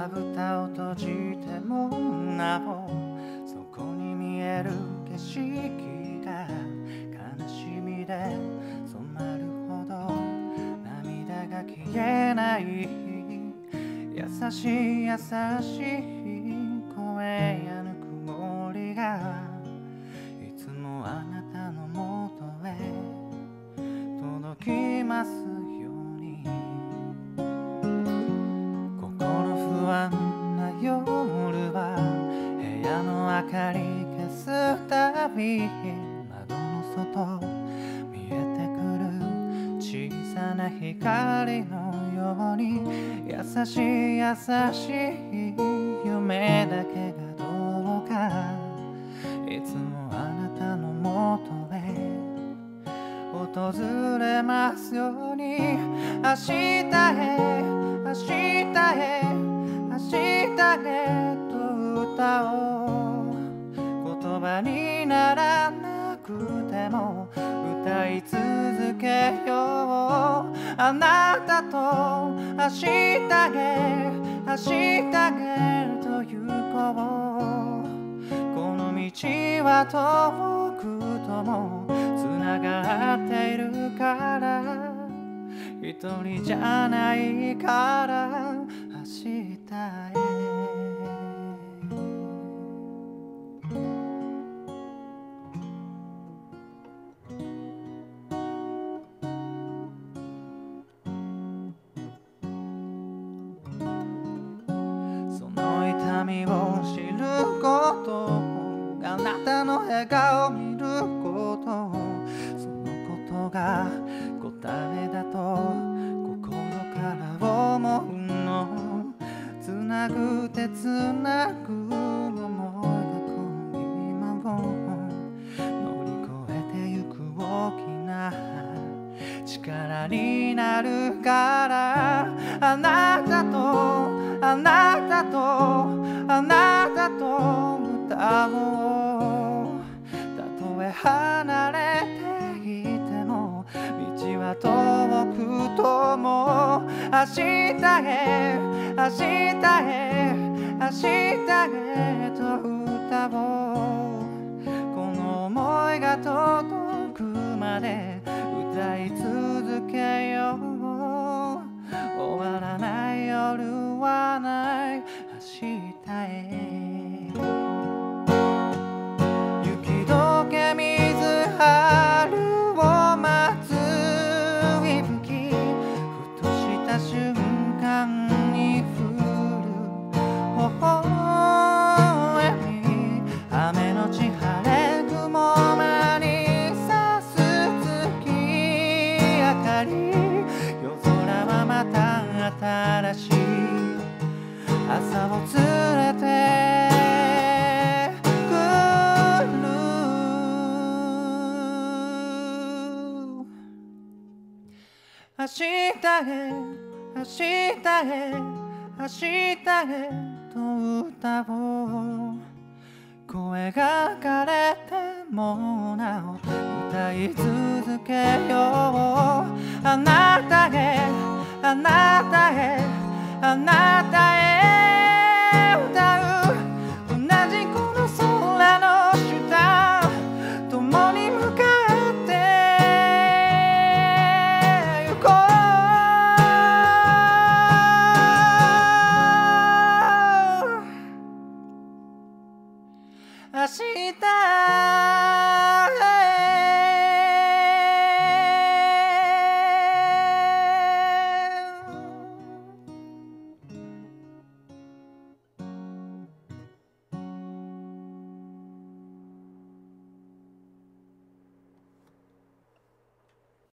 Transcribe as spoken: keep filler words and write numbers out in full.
まぶたを閉じてもなおそこに見える景色が悲しみで染まるほど涙が消えない。優しい優しい声やぬくもりがいつもあなたのもとへ届きますように。心不安な夜は部屋の明かり消すたび窓の外見えてくる小さな光のように優しい優しい夢だけがどうかいつもあなたのもとへ訪れますように。明日へ明日へ明日へと歌おう。言葉にならなくても歌い続けよう。あなたと明日へ明日へと行こう。この道は遠くともつながっているから一人じゃないから明日へ。その痛みを知ることあなたの笑顔を見ることそのことが答えだと心から思うの。つなぐ手つなぐ想いがこの今を乗り越えてゆく大きな力になるからあなたとあなたとあなたと歌おう。たとえ離れていても道は遠くとも明日へ明日へ明日へと歌おう。この想いが届くまで歌い続けよう。終わらない夜はない明日へ。雪解け水春を待つ息吹ふとした瞬間に降る微笑み雨のち晴れ雲間に差す月明かり夜空はまた新しい朝を連れてくる。明日へ明日へ明日へと歌おう。声が枯れてもなお歌い続けよう。あなたへあなたへあなたへ歌う。同じこの空の下共に向かって行こう。明日